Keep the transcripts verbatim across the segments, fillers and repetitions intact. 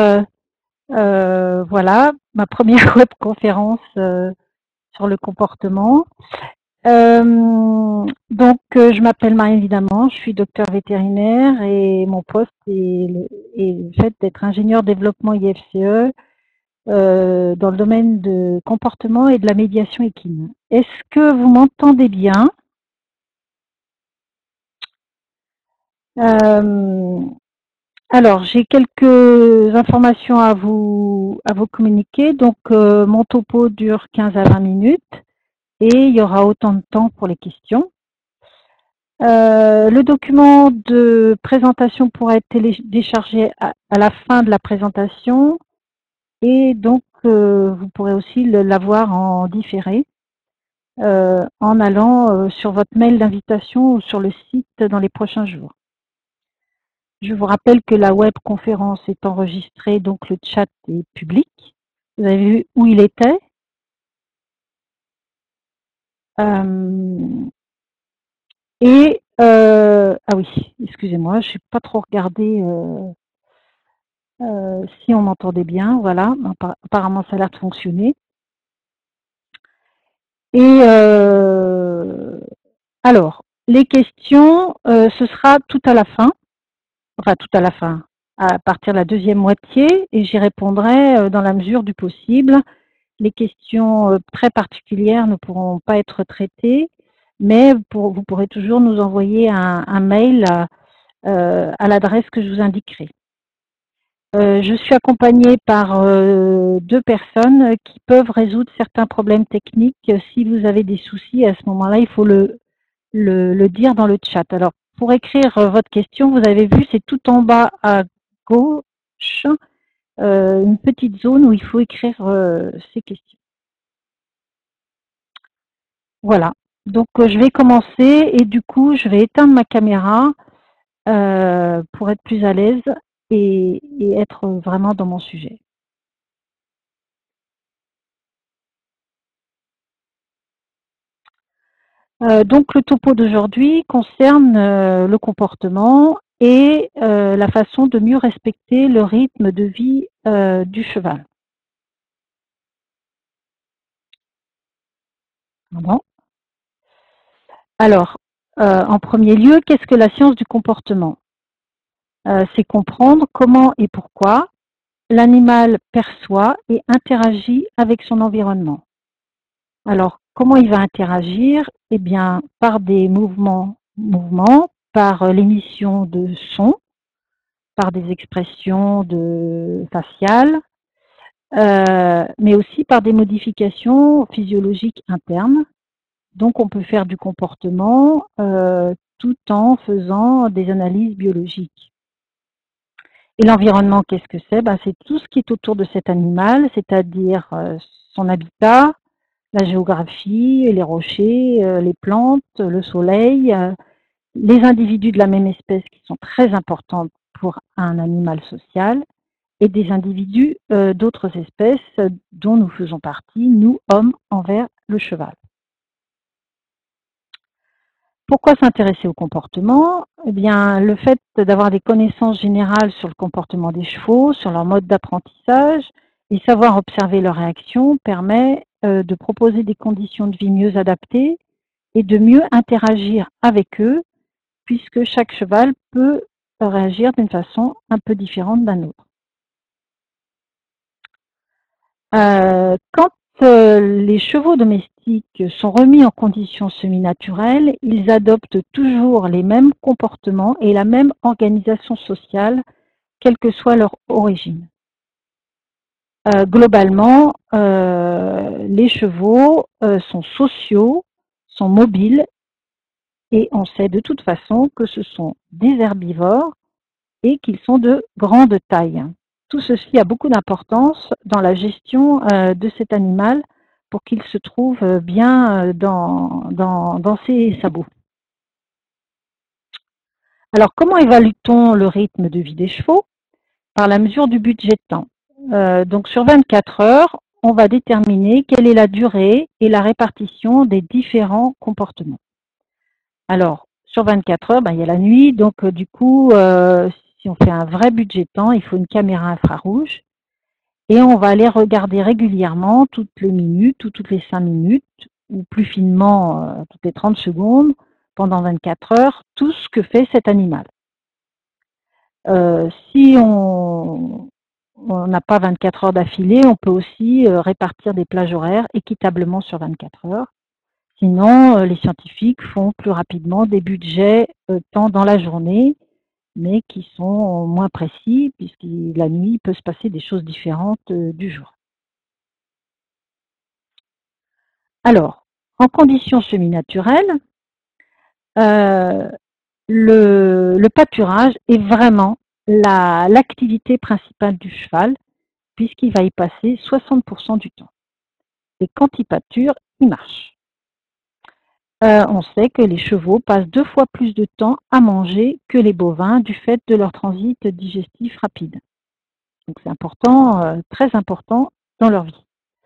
Euh, euh, voilà, ma première webconférence euh, sur le comportement. Euh, donc, euh, je m'appelle Marie évidemment, je suis docteur vétérinaire et mon poste est le, est le fait d'être ingénieur développement I F C E euh, dans le domaine de comportement et de la médiation équine. Est-ce que vous m'entendez bien? euh, Alors, j'ai quelques informations à vous, à vous communiquer. Donc, euh, mon topo dure quinze à vingt minutes et il y aura autant de temps pour les questions. Euh, le document de présentation pourra être téléchargé à, à la fin de la présentation et donc euh, vous pourrez aussi l'avoir en différé euh, en allant euh, sur votre mail d'invitation ou sur le site dans les prochains jours. Je vous rappelle que la webconférence est enregistrée, donc le chat est public. Vous avez vu où il était. Euh, et, euh, ah oui, excusez-moi, je n'ai pas trop regardé euh, euh, si on m'entendait bien. Voilà, apparemment ça a l'air de fonctionner. Et euh, alors, les questions, euh, ce sera tout à la fin, enfin tout à la fin, à partir de la deuxième moitié, et j'y répondrai euh, dans la mesure du possible. Les questions très particulières ne pourront pas être traitées, mais pour, vous pourrez toujours nous envoyer un, un mail euh, à l'adresse que je vous indiquerai. Euh, je suis accompagnée par euh, deux personnes qui peuvent résoudre certains problèmes techniques. Si vous avez des soucis, à ce moment-là, il faut le, le, le dire dans le chat. Alors, pour écrire votre question, vous avez vu, c'est tout en bas à gauche, euh, une petite zone où il faut écrire euh, ces questions. Voilà, donc euh, je vais commencer et du coup je vais éteindre ma caméra euh, pour être plus à l'aise et, et être vraiment dans mon sujet. Euh, donc le topo d'aujourd'hui concerne euh, le comportement et euh, la façon de mieux respecter le rythme de vie euh, du cheval. Bon. Alors, euh, en premier lieu, qu'est-ce que la science du comportement? euh, C'est comprendre comment et pourquoi l'animal perçoit et interagit avec son environnement. Alors, comment il va interagir? Eh bien, par des mouvements, mouvements par l'émission de sons, par des expressions de faciales, euh, mais aussi par des modifications physiologiques internes. Donc, on peut faire du comportement euh, tout en faisant des analyses biologiques. Et l'environnement, qu'est-ce que c'est? Ben, c'est tout ce qui est autour de cet animal, c'est-à-dire euh, son habitat, la géographie, les rochers, euh, les plantes, le soleil, euh, les individus de la même espèce qui sont très importants pour un animal social et des individus euh, d'autres espèces euh, dont nous faisons partie, nous, hommes, envers le cheval. Pourquoi s'intéresser au comportement? Eh bien, le fait d'avoir des connaissances générales sur le comportement des chevaux, sur leur mode d'apprentissage et savoir observer leurs réactions permet euh, de proposer des conditions de vie mieux adaptées et de mieux interagir avec eux, puisque chaque cheval peut réagir d'une façon un peu différente d'un autre. Euh, quand euh, les chevaux domestiques sont remis en conditions semi-naturelles, ils adoptent toujours les mêmes comportements et la même organisation sociale, quelle que soit leur origine. Euh, globalement, euh, les chevaux euh, sont sociaux, sont mobiles, et on sait de toute façon que ce sont des herbivores et qu'ils sont de grande taille. Tout ceci a beaucoup d'importance dans la gestion euh, de cet animal pour qu'il se trouve bien dans, dans, dans ses sabots. Alors, comment évalue-t-on le rythme de vie des chevaux? Par la mesure du budget de temps. Euh, donc, sur vingt-quatre heures, on va déterminer quelle est la durée et la répartition des différents comportements. Alors, sur vingt-quatre heures, ben, il y a la nuit, donc euh, du coup, euh, si on fait un vrai budget temps, il faut une caméra infrarouge et on va aller regarder régulièrement, toutes les minutes ou toutes les cinq minutes, ou plus finement, euh, toutes les trente secondes, pendant vingt-quatre heures, tout ce que fait cet animal. Euh, si on on n'a pas vingt-quatre heures d'affilée, on peut aussi euh, répartir des plages horaires équitablement sur vingt-quatre heures. Sinon, euh, les scientifiques font plus rapidement des budgets euh, temps dans la journée, mais qui sont moins précis, puisque la nuit il peut se passer des choses différentes euh, du jour. Alors, en conditions semi-naturelles, euh, le, le pâturage est vraiment la- l'activité principale du cheval, puisqu'il va y passer soixante pour cent du temps. Et quand il pâture, il marche. Euh, on sait que les chevaux passent deux fois plus de temps à manger que les bovins du fait de leur transit digestif rapide. Donc c'est important, euh, très important dans leur vie.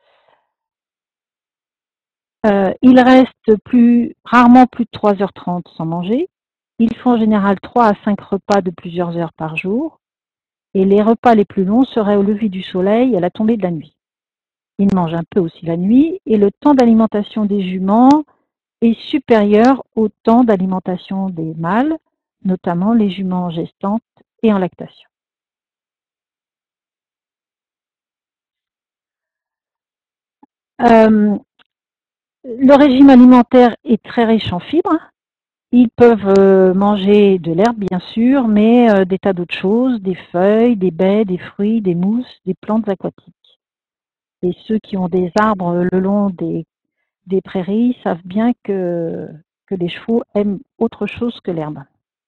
Euh, ils restent plus, rarement plus de trois heures trente sans manger. Ils font en général trois à cinq repas de plusieurs heures par jour. Et les repas les plus longs seraient au lever du soleil et à la tombée de la nuit. Ils mangent un peu aussi la nuit et le temps d'alimentation des juments est supérieur au temps d'alimentation des mâles, notamment les juments gestantes et en lactation. Euh, le régime alimentaire est très riche en fibres. Ils peuvent euh, manger de l'herbe, bien sûr, mais euh, des tas d'autres choses, des feuilles, des baies, des fruits, des mousses, des plantes aquatiques. Et ceux qui ont des arbres le long des, des prairies savent bien que, que les chevaux aiment autre chose que l'herbe.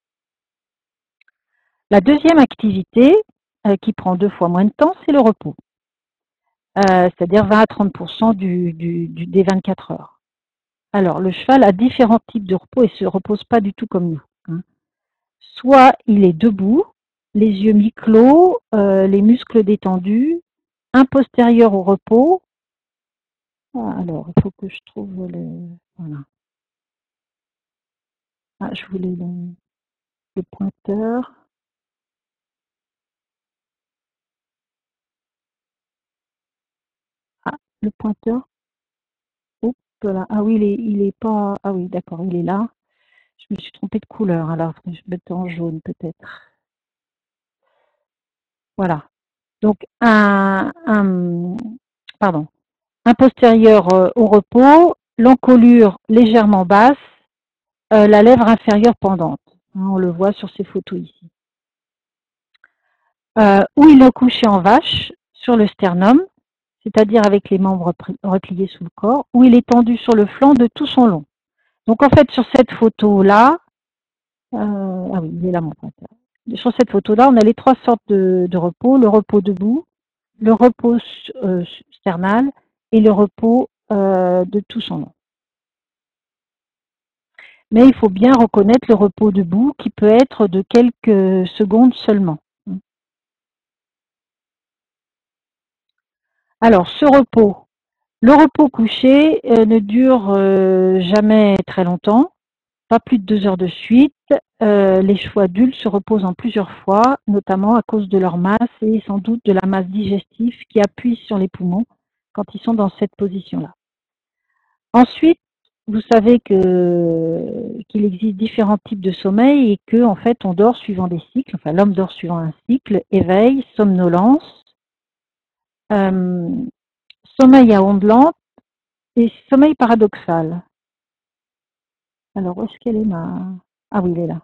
La deuxième activité, euh, qui prend deux fois moins de temps, c'est le repos. Euh, c'est-à-dire vingt à trente pour cent du, du, du, des vingt-quatre heures. Alors, le cheval a différents types de repos et ne se repose pas du tout comme nous, hein. Soit il est debout, les yeux mi-clos, euh, les muscles détendus, un postérieur au repos. Ah, alors, il faut que je trouve le... Voilà. Ah, je voulais le, le pointeur. Ah, le pointeur. Oups, là. Ah oui, il est, il est pas... Ah oui, d'accord, il est là. Je me suis trompée de couleur, alors je vais mettre en jaune peut-être. Voilà. Donc, un, un, pardon, un postérieur euh, au repos, l'encolure légèrement basse, euh, la lèvre inférieure pendante. Hein, on le voit sur ces photos ici. Euh, où il est couché en vache, sur le sternum, c'est-à-dire avec les membres repliés sous le corps, où il est tendu sur le flanc de tout son long. Donc en fait, sur cette photo-là, euh, ah oui, il est là mon pointeur. Sur cette photo-là, on a les trois sortes de, de repos, le repos debout, le repos euh, sternal et le repos euh, de tout son long. Mais il faut bien reconnaître le repos debout qui peut être de quelques secondes seulement. Alors, ce repos, le repos couché euh, ne dure euh, jamais très longtemps, pas plus de deux heures de suite. Euh, les chevaux adultes se reposent en plusieurs fois, notamment à cause de leur masse et sans doute de la masse digestive qui appuie sur les poumons quand ils sont dans cette position-là. Ensuite, vous savez que qu'il existe différents types de sommeil et que en fait on dort suivant des cycles. Enfin, l'homme dort suivant un cycle, éveil, somnolence, euh, sommeil à ondes lentes et sommeil paradoxal. Alors où est-ce qu'elle est ma... Ah oui, elle est là.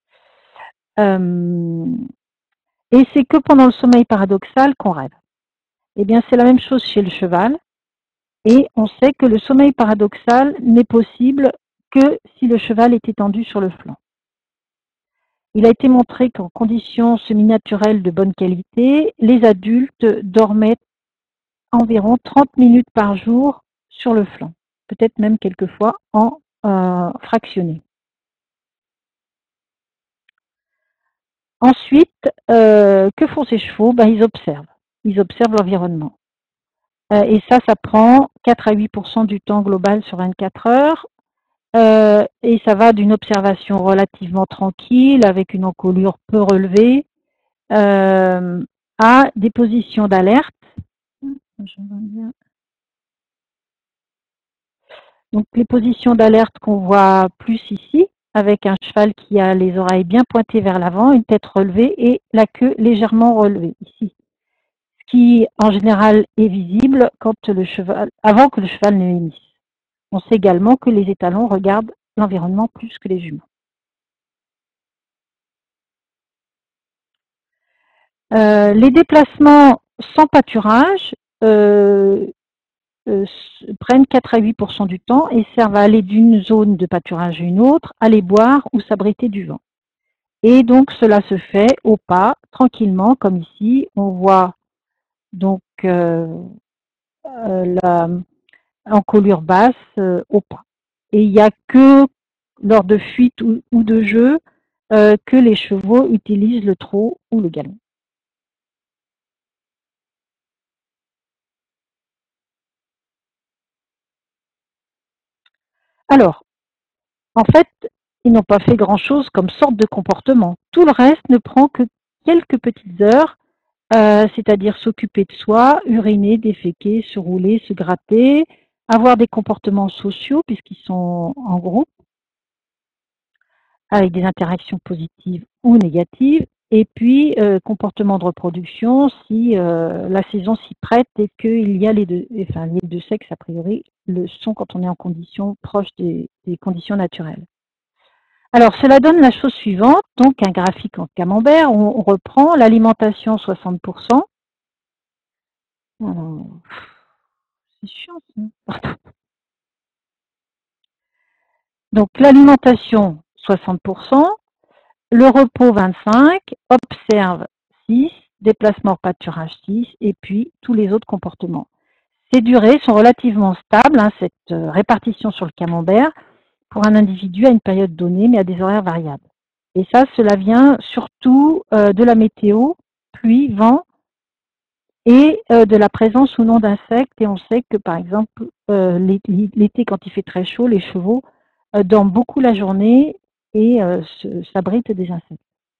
Euh, et c'est que pendant le sommeil paradoxal qu'on rêve. Eh bien, c'est la même chose chez le cheval. Et on sait que le sommeil paradoxal n'est possible que si le cheval est étendu sur le flanc. Il a été montré qu'en conditions semi-naturelles de bonne qualité, les adultes dormaient environ trente minutes par jour sur le flanc, peut-être même quelquefois en euh, fractionné. Ensuite, euh, que font ces chevaux? Ben, ils observent. Ils observent l'environnement. Euh, et ça, ça prend quatre à huit pour cent du temps global sur vingt-quatre heures. Euh, et ça va d'une observation relativement tranquille, avec une encolure peu relevée, euh, a des positions d'alerte. Donc les positions d'alerte qu'on voit plus ici, avec un cheval qui a les oreilles bien pointées vers l'avant, une tête relevée et la queue légèrement relevée ici. Ce qui en général est visible quand le cheval, avant que le cheval ne hennisse. On sait également que les étalons regardent l'environnement plus que les juments. Euh, les déplacements sans pâturage euh, euh, prennent quatre à huit pour cent du temps et servent à aller d'une zone de pâturage à une autre, aller boire ou s'abriter du vent. Et donc cela se fait au pas, tranquillement, comme ici. On voit donc euh, euh, la encolure basse euh, au pas. Et il n'y a que lors de fuite ou, ou de jeu euh, que les chevaux utilisent le trot ou le galop. Alors, en fait, ils n'ont pas fait grand-chose comme sorte de comportement. Tout le reste ne prend que quelques petites heures, euh, c'est-à-dire s'occuper de soi, uriner, déféquer, se rouler, se gratter, avoir des comportements sociaux puisqu'ils sont en groupe, avec des interactions positives ou négatives, et puis euh, comportement de reproduction si euh, la saison s'y prête et qu'il y a les deux, enfin les deux sexes a priori le sont quand on est en conditions proches des, des conditions naturelles. Alors, cela donne la chose suivante, donc un graphique en camembert, on, on reprend l'alimentation soixante pour cent. Alors, c'est chiant ça. Donc, l'alimentation soixante pour cent, le repos vingt-cinq pour cent, observe six, déplacement hors pâturage six, et puis tous les autres comportements. Ces durées sont relativement stables, hein, cette euh, répartition sur le camembert, pour un individu à une période donnée, mais à des horaires variables. Et ça, cela vient surtout euh, de la météo, pluie, vent, et euh, de la présence ou non d'insectes. Et on sait que, par exemple, euh, l'été, quand il fait très chaud, les chevaux euh, dorment beaucoup la journée et euh, s'abritent des insectes.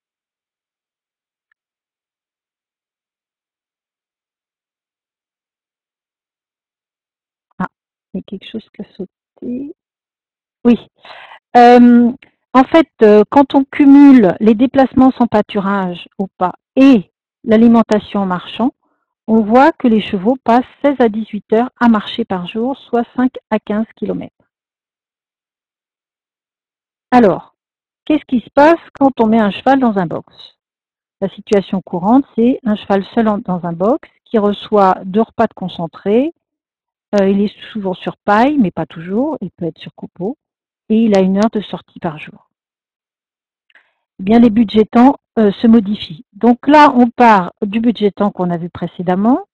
Ah, il y a quelque chose qui a sauté. Oui. Euh, en fait, euh, quand on cumule les déplacements sans pâturage au pas et l'alimentation en marchant, on voit que les chevaux passent seize à dix-huit heures à marcher par jour, soit cinq à quinze kilomètres. Alors, qu'est-ce qui se passe quand on met un cheval dans un box? La situation courante, c'est un cheval seul dans un box qui reçoit deux repas de concentré. Euh, il est souvent sur paille, mais pas toujours. Il peut être sur copeaux. Et il a une heure de sortie par jour. Eh bien, les budgets temps euh, se modifient. Donc là, on part du budget temps qu'on a vu précédemment.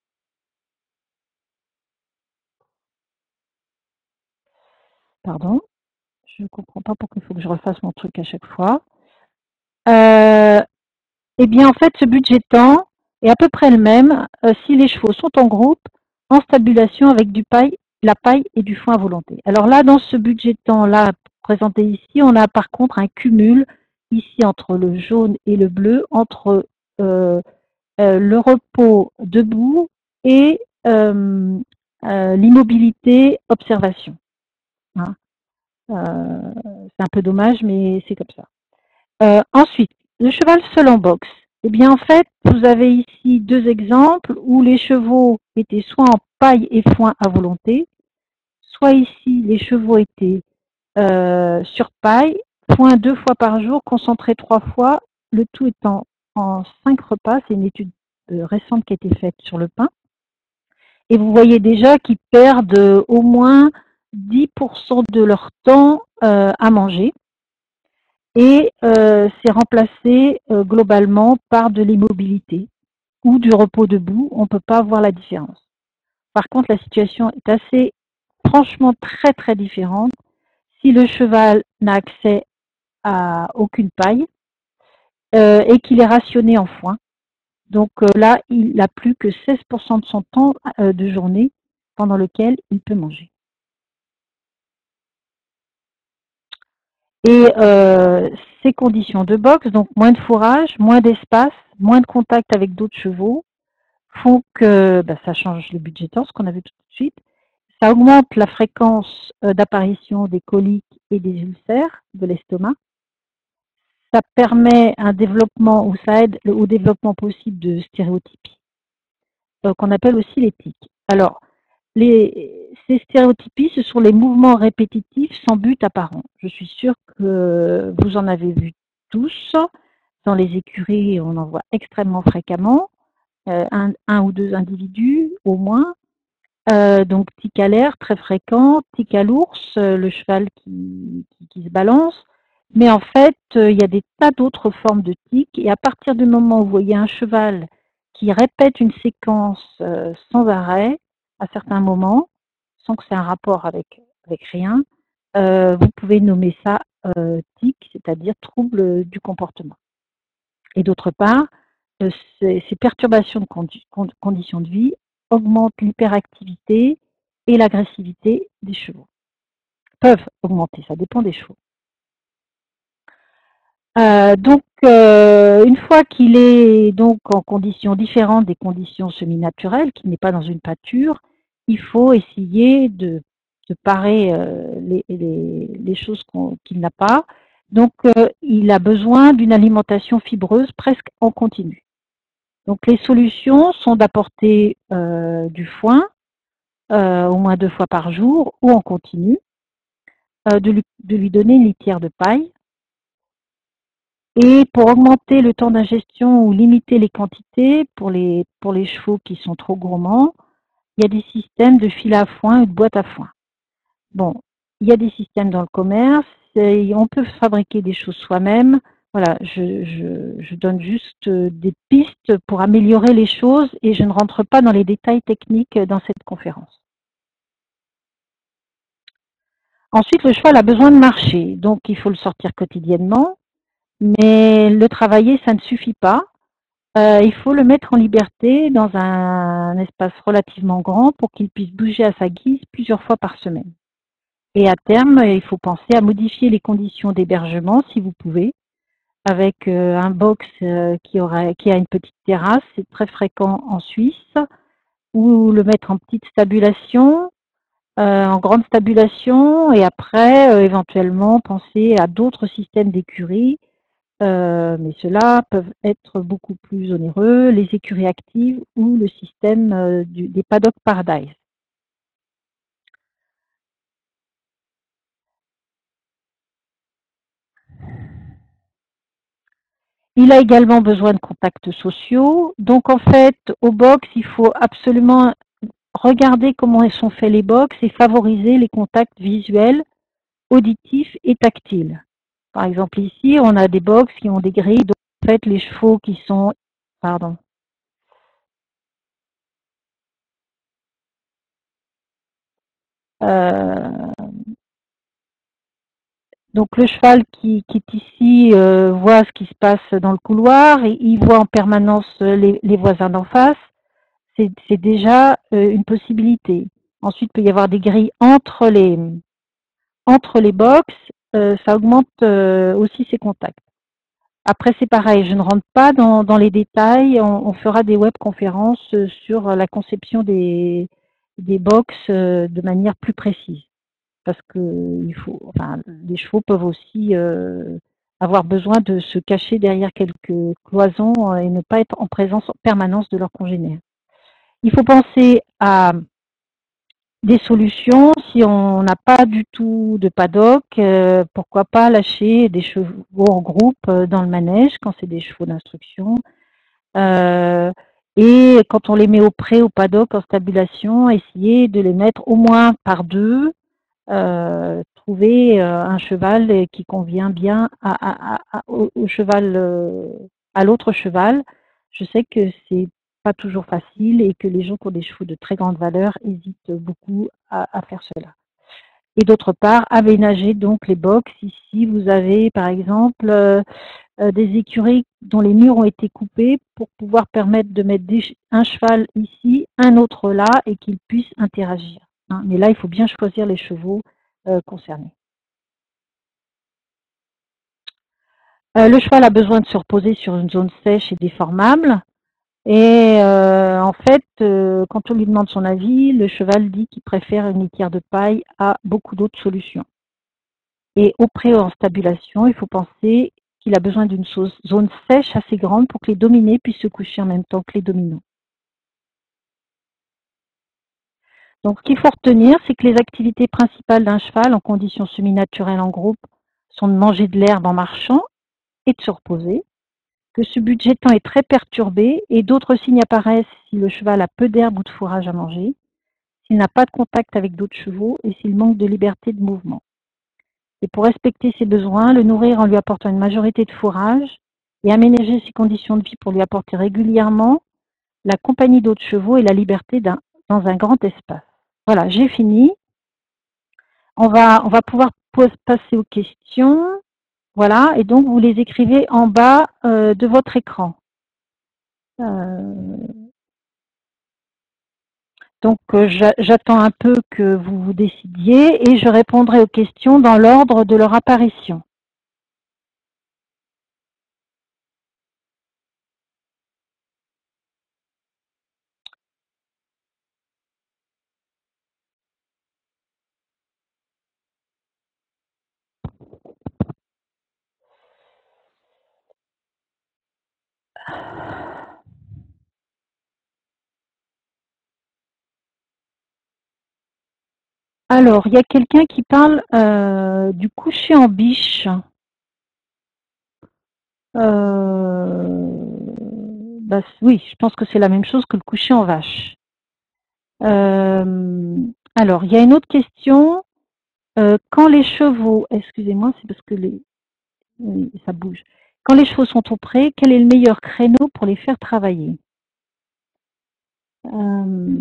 Pardon, je ne comprends pas pourquoi il faut que je refasse mon truc à chaque fois. Euh, Eh bien, en fait, ce budget temps est à peu près le même euh, si les chevaux sont en groupe, en stabulation avec du paille, la paille et du foin à volonté. Alors là, dans ce budget temps-là présenté ici, on a par contre un cumul ici entre le jaune et le bleu, entre euh, euh, le repos debout et euh, euh, l'immobilité observation. Hein. Euh, c'est un peu dommage, mais c'est comme ça. Euh, ensuite, le cheval seul en boxe. Eh bien, en fait, vous avez ici deux exemples où les chevaux étaient soit en paille et foin à volonté, soit ici, les chevaux étaient euh, sur paille, foin deux fois par jour, concentré trois fois, le tout étant en cinq repas. C'est une étude euh, récente qui a été faite sur le pain. Et vous voyez déjà qu'ils perdent euh, au moins dix pour cent de leur temps euh, à manger et euh, c'est remplacé euh, globalement par de l'immobilité ou du repos debout. On ne peut pas voir la différence. Par contre, la situation est assez, franchement, très très différente si le cheval n'a accès à aucune paille euh, et qu'il est rationné en foin. Donc euh, là, il n'a plus que seize pour cent de son temps euh, de journée pendant lequel il peut manger. Et euh, ces conditions de boxe, donc moins de fourrage, moins d'espace, moins de contact avec d'autres chevaux, font que bah, ça change le budget de temps, ce qu'on a vu tout de suite. Ça augmente la fréquence euh, d'apparition des coliques et des ulcères de l'estomac. Ça permet un développement ou ça aide au développement possible de stéréotypies, euh, qu'on appelle aussi les tics. Alors, les, ces stéréotypies, ce sont les mouvements répétitifs sans but apparent. Je suis sûre que vous en avez vu tous. Dans les écuries, on en voit extrêmement fréquemment, euh, un, un ou deux individus au moins. Euh, donc tic à l'air, très fréquent, tic à l'ours, euh, le cheval qui, qui, qui se balance. Mais en fait, euh, il y a des tas d'autres formes de tic. Et à partir du moment où vous voyez un cheval qui répète une séquence euh, sans arrêt, à certains moments, sans que c'est un rapport avec, avec rien, euh, vous pouvez nommer ça euh, tic, c'est-à-dire trouble du comportement. Et d'autre part, euh, ces, ces perturbations de condi conditions de vie augmentent l'hyperactivité et l'agressivité des chevaux. Peuvent augmenter, ça dépend des chevaux. Euh, donc, euh, une fois qu'il est donc en conditions différentes des conditions semi-naturelles, qu'il n'est pas dans une pâture, il faut essayer de, de parer euh, les, les, les, choses qu qu'il n'a pas. Donc, euh, il a besoin d'une alimentation fibreuse presque en continu. Donc, les solutions sont d'apporter euh, du foin, euh, au moins deux fois par jour, ou en continu, euh, de, lui, de lui donner une litière de paille. Et pour augmenter le temps d'ingestion ou limiter les quantités pour les, pour les chevaux qui sont trop gourmands, il y a des systèmes de fil à foin et de boîte à foin. Bon, il y a des systèmes dans le commerce, et on peut fabriquer des choses soi-même. Voilà, je, je, je donne juste des pistes pour améliorer les choses et je ne rentre pas dans les détails techniques dans cette conférence. Ensuite, le cheval a besoin de marcher, donc il faut le sortir quotidiennement, mais le travailler, ça ne suffit pas. Euh, il faut le mettre en liberté dans un espace relativement grand pour qu'il puisse bouger à sa guise plusieurs fois par semaine. Et à terme, il faut penser à modifier les conditions d'hébergement si vous pouvez, avec euh, un box euh, qui, aurait, qui a une petite terrasse, c'est très fréquent en Suisse, ou le mettre en petite stabulation, euh, en grande stabulation, et après, euh, éventuellement, penser à d'autres systèmes d'écuries. Euh, mais ceux-là peuvent être beaucoup plus onéreux, les écuries actives ou le système euh, du, des paddock paradise. Il a également besoin de contacts sociaux. Donc en fait, au box, il faut absolument regarder comment sont faits les box et favoriser les contacts visuels, auditifs et tactiles. Par exemple ici, on a des box qui ont des grilles. Donc en fait, les chevaux qui sont... Pardon. Euh, Donc le cheval qui, qui est ici euh, voit ce qui se passe dans le couloir et il voit en permanence les, les voisins d'en face. C'est déjà euh, une possibilité. Ensuite, il peut y avoir des grilles entre les, entre les box. Euh, ça augmente euh, aussi ses contacts. Après, c'est pareil, je ne rentre pas dans, dans les détails. On, on fera des webconférences sur la conception des, des box euh, de manière plus précise. Parce que il faut, enfin, les chevaux peuvent aussi euh, avoir besoin de se cacher derrière quelques cloisons euh, et ne pas être en présence en permanence de leurs congénères. Il faut penser à des solutions si on n'a pas du tout de paddock, euh, pourquoi pas lâcher des chevaux en groupe euh, dans le manège quand c'est des chevaux d'instruction. Euh, et quand on les met au pré, au paddock, en stabulation, essayer de les mettre au moins par deux. Euh, trouver euh, un cheval qui convient bien à, à, à, au, au, cheval, euh, à l'autre cheval. Je sais que c'est pas toujours facile et que les gens qui ont des chevaux de très grande valeur hésitent beaucoup à, à faire cela. Et d'autre part, aménager donc les box. Ici, vous avez par exemple euh, des écuries dont les murs ont été coupés pour pouvoir permettre de mettre des, un cheval ici, un autre là et qu'ils puissent interagir. Hein. Mais là, il faut bien choisir les chevaux euh, concernés. Euh, le cheval a besoin de se reposer sur une zone sèche et déformable. Et euh, en fait, euh, quand on lui demande son avis, le cheval dit qu'il préfère une litière de paille à beaucoup d'autres solutions. Et au pré-en-stabulation, il faut penser qu'il a besoin d'une zone sèche assez grande pour que les dominés puissent se coucher en même temps que les dominants. Donc, ce qu'il faut retenir, c'est que les activités principales d'un cheval en conditions semi-naturelles en groupe sont de manger de l'herbe en marchant et de se reposer, que ce budget temps est très perturbé et d'autres signes apparaissent si le cheval a peu d'herbe ou de fourrage à manger, s'il n'a pas de contact avec d'autres chevaux et s'il manque de liberté de mouvement. Et pour respecter ses besoins, le nourrir en lui apportant une majorité de fourrage et aménager ses conditions de vie pour lui apporter régulièrement la compagnie d'autres chevaux et la liberté dans un grand espace. Voilà, j'ai fini. On va, on va pouvoir passer aux questions. Voilà, et donc vous les écrivez en bas euh, de votre écran. Euh, donc euh, j'attends un peu que vous vous décidiez et je répondrai aux questions dans l'ordre de leur apparition. Alors, il y a quelqu'un qui parle euh, du coucher en biche. Euh, bah, oui, je pense que c'est la même chose que le coucher en vache. Euh, alors, il y a une autre question. Euh, quand les chevaux, excusez-moi, c'est parce que les, oui, ça bouge. Quand les chevaux sont au pré, quel est le meilleur créneau pour les faire travailler? euh,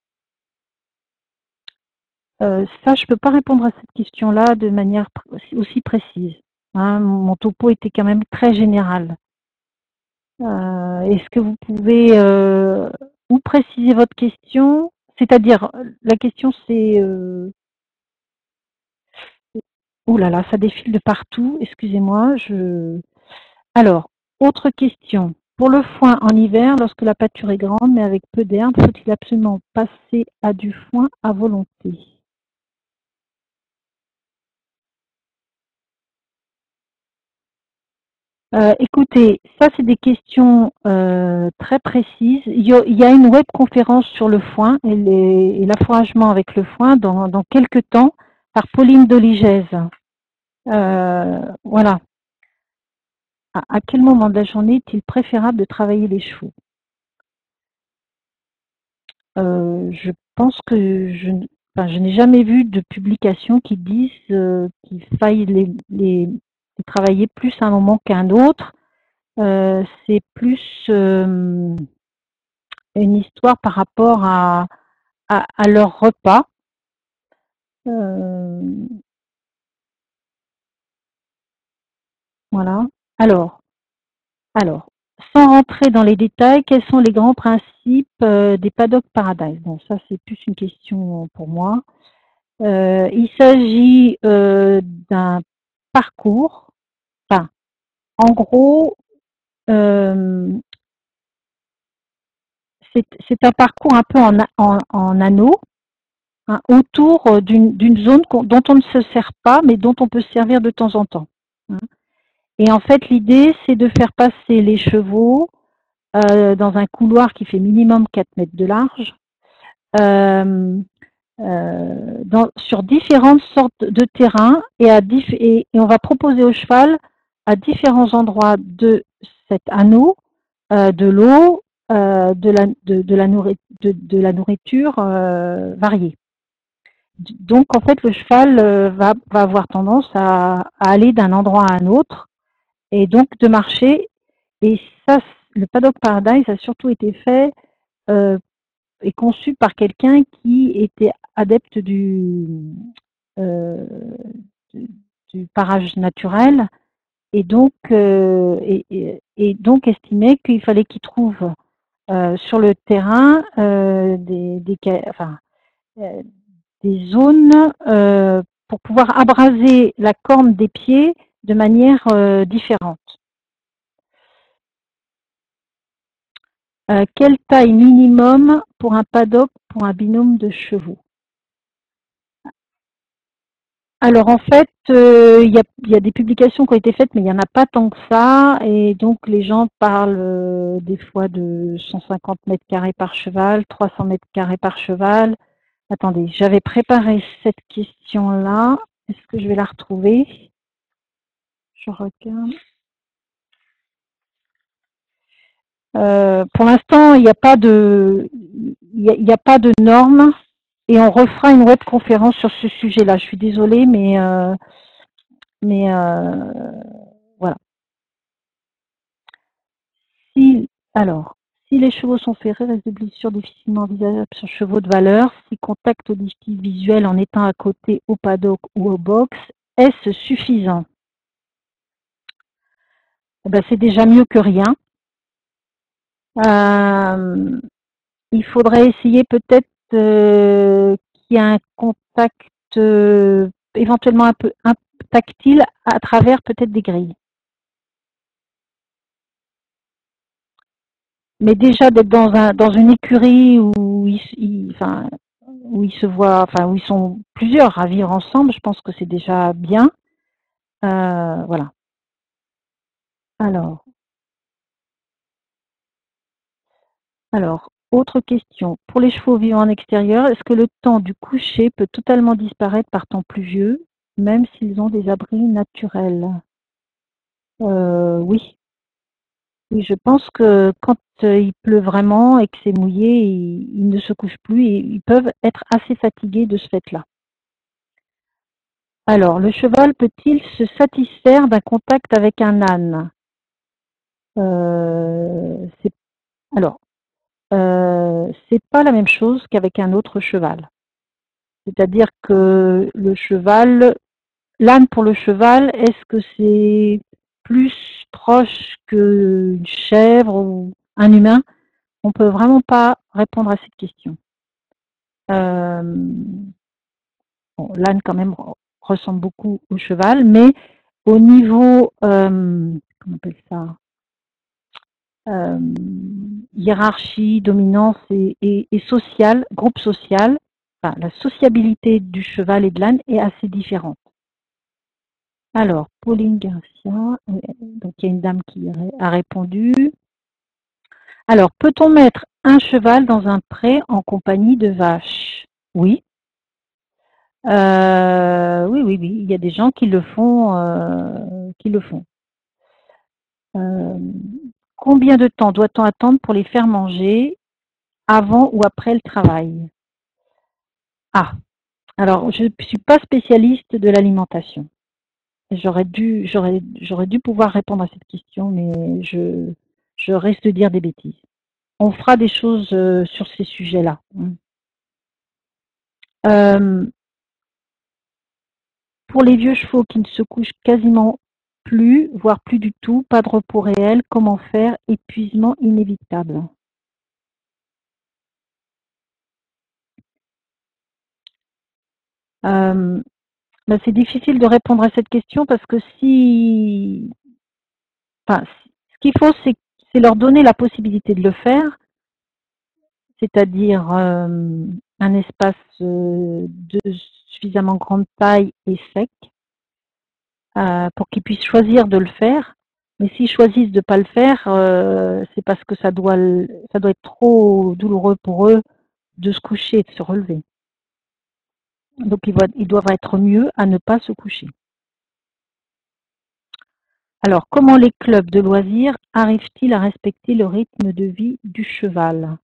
euh, Ça, je ne peux pas répondre à cette question-là de manière aussi précise. Hein, mon topo était quand même très général. Euh, Est-ce que vous pouvez euh, ou préciser votre question? C'est-à-dire, la question c'est... Euh... Ouh là là, ça défile de partout, excusez-moi. Je... Alors, autre question. Pour le foin en hiver, lorsque la pâture est grande mais avec peu d'herbe, faut-il absolument passer à du foin à volonté? Euh, écoutez, ça c'est des questions euh, très précises. Il y, a, il y a une web conférence sur le foin et, les, et l'affouragement avec le foin dans, dans quelques temps par Pauline Doligèse. Euh, voilà. À, à quel moment de la journée est-il préférable de travailler les chevaux? euh, Je pense que je, enfin, je n'ai jamais vu de publication qui disent euh, qu'il faille les, les, les travailler plus à un moment qu'à un autre. Euh, c'est plus euh, une histoire par rapport à, à, à leur repas. Euh, voilà. Alors, alors, sans rentrer dans les détails, quels sont les grands principes euh, des Paddock Paradise? Bon, ça c'est plus une question pour moi. Euh, il s'agit euh, d'un parcours. Enfin, en gros, euh, c'est, c'est un parcours un peu en, en, en anneau, hein, autour d'une, d'une zone dont on ne se sert pas, mais dont on peut se servir de temps en temps. Hein. Et en fait, l'idée, c'est de faire passer les chevaux euh, dans un couloir qui fait minimum quatre mètres de large, euh, euh, dans, sur différentes sortes de terrains et, à dif- et, et on va proposer au cheval à différents endroits de cet anneau euh, de l'eau, euh, de, la, de, de, la nourri- de, de la nourriture euh, variée. Donc en fait le cheval euh, va, va avoir tendance à, à aller d'un endroit à un autre et donc de marcher. Et ça, le Paddock Paradise a surtout été fait euh, et conçu par quelqu'un qui était adepte du, euh, du, du parage naturel et donc, euh, et, et, et donc estimait qu'il fallait qu'il trouve euh, sur le terrain euh, des, des, enfin, euh, des zones euh, pour pouvoir abraser la corne des pieds de manière euh, différente. Euh, quelle taille minimum pour un paddock pour un binôme de chevaux? Alors en fait, euh, il y, a, y a des publications qui ont été faites, mais il n'y en a pas tant que ça. Et donc les gens parlent euh, des fois de cent cinquante mètres carrés par cheval, trois cents mètres carrés par cheval. Attendez, j'avais préparé cette question-là. Est-ce que je vais la retrouver? Je regarde. Euh, pour l'instant, il n'y a pas de, il n'y a, a, pas de normes et on refera une web conférence sur ce sujet-là. Je suis désolée, mais, euh, mais euh, voilà. Si, alors, si les chevaux sont ferrés, reste de blessures difficilement envisageables sur chevaux de valeur. Si contact auditif visuel en étant à côté au paddock ou au box, est-ce suffisant? Eh ben, c'est déjà mieux que rien. Euh, il faudrait essayer peut-être euh, qu'il y ait un contact euh, éventuellement un peu un, tactile à travers peut-être des grilles. Mais déjà d'être dans un dans une écurie où ils, ils, enfin, où ils se voient, enfin où ils sont plusieurs à vivre ensemble, je pense que c'est déjà bien. Euh, voilà. Alors, alors, autre question. Pour les chevaux vivant en extérieur, est-ce que le temps du coucher peut totalement disparaître par temps pluvieux, même s'ils ont des abris naturels? Euh, oui. Oui, je pense que quand euh, il pleut vraiment et que c'est mouillé, ils, ils ne se couchent plus et ils peuvent être assez fatigués de ce fait-là. Alors, le cheval peut-il se satisfaire d'un contact avec un âne? Euh, c'est, alors, euh, c'est pas la même chose qu'avec un autre cheval. C'est-à-dire que le cheval, l'âne pour le cheval, est-ce que c'est plus proche qu'une chèvre ou un humain? On peut vraiment pas répondre à cette question. Euh, bon, l'âne quand même ressemble beaucoup au cheval, mais au niveau, euh, comment on appelle ça, euh, hiérarchie, dominance et, et, et social, groupe social, enfin, la sociabilité du cheval et de l'âne est assez différente. Alors, Pauline Garcia, euh, donc il y a une dame qui a répondu. Alors, peut-on mettre un cheval dans un pré en compagnie de vaches? Oui. Euh, oui, oui, oui. Il y a des gens qui le font, euh, qui le font. Euh, combien de temps doit-on attendre pour les faire manger avant ou après le travail? Ah, alors je ne suis pas spécialiste de l'alimentation. J'aurais dû, j'aurais, j'aurais dû pouvoir répondre à cette question, mais je, je risque de dire des bêtises. On fera des choses euh, sur ces sujets-là. Euh, pour les vieux chevaux qui ne se couchent quasiment plus, voire plus du tout, pas de repos réel, comment faire? Épuisement inévitable. Euh, ben, c'est difficile de répondre à cette question parce que si, enfin, ce qu'il faut, c'est, c'est leur donner la possibilité de le faire, c'est-à-dire euh, un espace euh, de suffisamment grande taille et sec euh, pour qu'ils puissent choisir de le faire. Mais s'ils choisissent de ne pas le faire, euh, c'est parce que ça doit, ça doit être trop douloureux pour eux de se coucher et de se relever. Donc ils doivent, ils doivent être mieux à ne pas se coucher. Alors, comment les clubs de loisirs arrivent-ils à respecter le rythme de vie du cheval?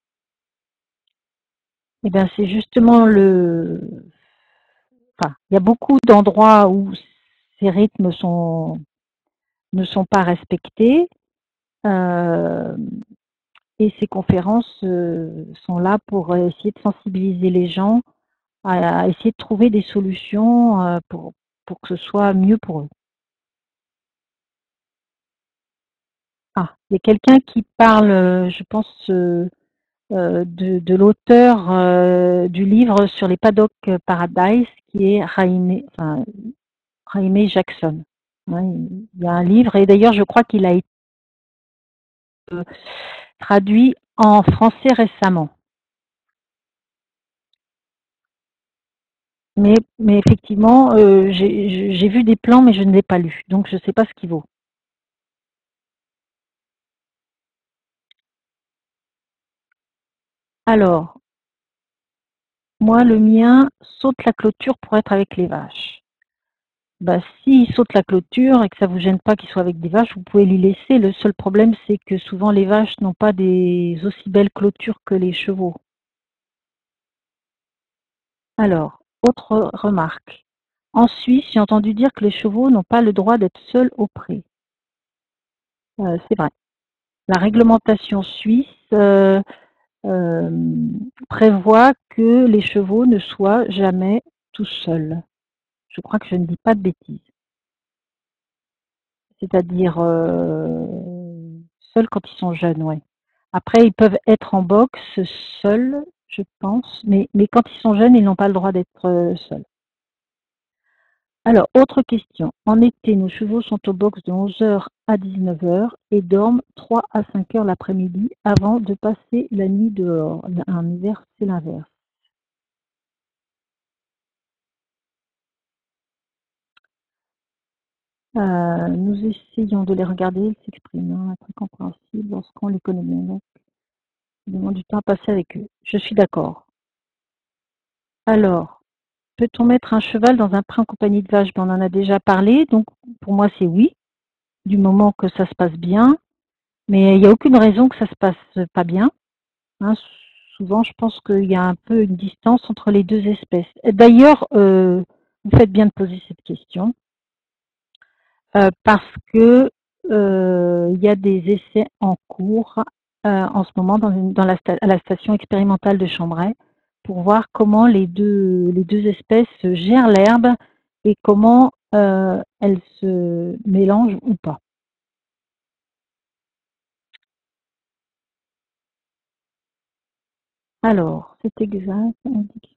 Eh bien, c'est justement le. Enfin, il y a beaucoup d'endroits où ces rythmes sont, ne sont pas respectés. Euh, et ces conférences euh, sont là pour essayer de sensibiliser les gens à, à essayer de trouver des solutions euh, pour, pour que ce soit mieux pour eux. Ah, il y a quelqu'un qui parle, euh, je pense, euh, euh, de, de l'auteur euh, du livre sur les paddocks Paradise, qui est Jaime, enfin, Jaime Jackson. Ouais, il y a un livre, et d'ailleurs, je crois qu'il a été, traduit en français récemment. Mais, mais effectivement, euh, j'ai j'ai vu des plans, mais je ne l'ai pas lu, donc je ne sais pas ce qu'il vaut. Alors, moi, le mien saute la clôture pour être avec les vaches. Bah, s'il saute la clôture et que ça vous gêne pas qu'il soit avec des vaches, vous pouvez lui laisser. Le seul problème, c'est que souvent les vaches n'ont pas des aussi belles clôtures que les chevaux. Alors, autre remarque. En Suisse, j'ai entendu dire que les chevaux n'ont pas le droit d'être seuls au pré. Euh, c'est vrai. La réglementation suisse euh, euh, prévoit que les chevaux ne soient jamais tout seuls. Je crois que je ne dis pas de bêtises. C'est-à-dire euh, seuls quand ils sont jeunes, ouais. Après, ils peuvent être en boxe seuls, je pense, mais, mais quand ils sont jeunes, ils n'ont pas le droit d'être euh, seuls. Alors, autre question. En été, nos chevaux sont au box de onze heures à dix-neuf heures et dorment trois à cinq heures l'après-midi avant de passer la nuit dehors. En hiver, c'est l'inverse. Euh, nous essayons de les regarder, ils s'expriment, hein, un truc compréhensible lorsqu'on les connaît bien. Donc, ils demandent du temps à passer avec eux. Je suis d'accord. Alors, peut-on mettre un cheval dans un pré en compagnie de vaches? Ben, on en a déjà parlé, donc pour moi c'est oui, du moment que ça se passe bien. Mais il n'y a aucune raison que ça se passe pas bien. Hein. Souvent, je pense qu'il y a un peu une distance entre les deux espèces. D'ailleurs, euh, vous faites bien de poser cette question. Euh, parce que euh, il y a des essais en cours euh, en ce moment dans, une, dans la, à la station expérimentale de Chambray pour voir comment les deux, les deux espèces gèrent l'herbe et comment euh, elles se mélangent ou pas. Alors, c'est exact. On dit,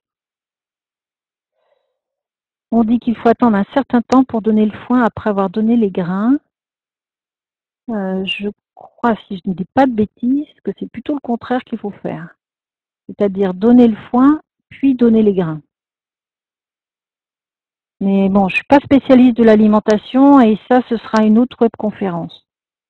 on dit qu'il faut attendre un certain temps pour donner le foin après avoir donné les grains. Euh, je crois, si je ne dis pas de bêtises, que c'est plutôt le contraire qu'il faut faire. C'est-à-dire donner le foin, puis donner les grains. Mais bon, je ne suis pas spécialiste de l'alimentation et ça, ce sera une autre webconférence.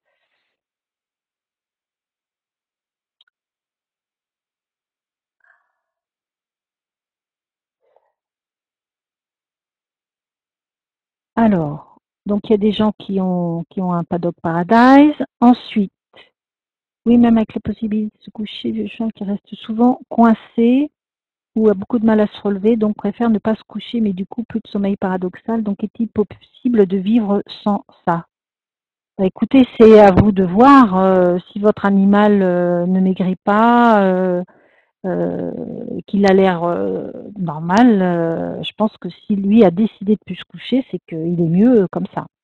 Alors, donc il y a des gens qui ont, qui ont un paddock paradise. Ensuite, oui, même avec la possibilité de se coucher, le chien qui reste souvent coincé ou a beaucoup de mal à se relever, donc préfère ne pas se coucher, mais du coup, plus de sommeil paradoxal. Donc, est-il possible de vivre sans ça? Bah, écoutez, c'est à vous de voir euh, si votre animal euh, ne maigrit pas, euh, euh, qu'il a l'air euh, normal. Euh, je pense que si lui a décidé de plus se coucher, c'est qu'il est mieux euh, comme ça.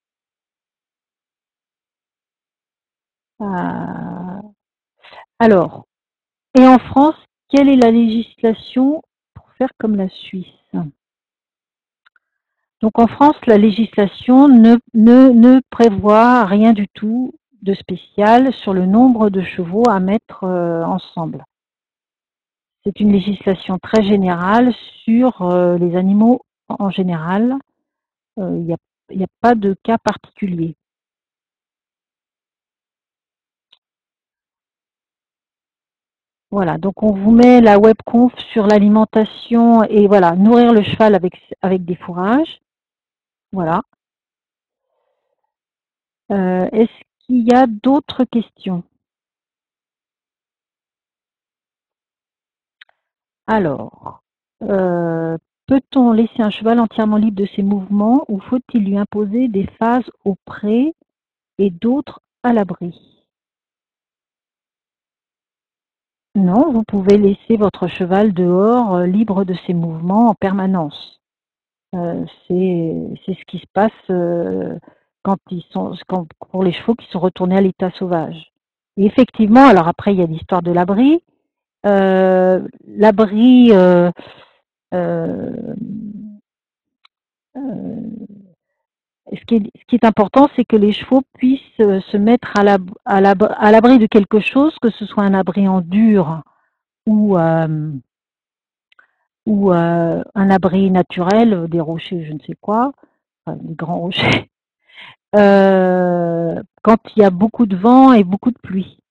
Euh, alors, et en France, quelle est la législation pour faire comme la Suisse? Donc en France, la législation ne, ne, ne prévoit rien du tout de spécial sur le nombre de chevaux à mettre euh, ensemble. C'est une législation très générale sur euh, les animaux en général. Euh, Il n'y a, il a pas de cas particulier. Voilà, donc on vous met la webconf sur l'alimentation et voilà, nourrir le cheval avec, avec des fourrages. Voilà. Euh, Est-ce qu'il y a d'autres questions? Alors, euh, peut-on laisser un cheval entièrement libre de ses mouvements ou faut-il lui imposer des phases au pré et d'autres à l'abri? Non, vous pouvez laisser votre cheval dehors, euh, libre de ses mouvements en permanence. Euh, c'est c'est ce qui se passe euh, quand ils sont quand, pour les chevaux qui sont retournés à l'état sauvage. Et effectivement, alors après il y a l'histoire de l'abri. Euh, l'abri euh, euh, euh, ce qui est, ce qui est important, c'est que les chevaux puissent euh, se mettre à l'ab- à l'ab- à l'abri de quelque chose, que ce soit un abri en dur ou, euh, ou euh, un abri naturel, euh, des rochers, je ne sais quoi, enfin, des grands rochers, euh, quand il y a beaucoup de vent et beaucoup de pluie.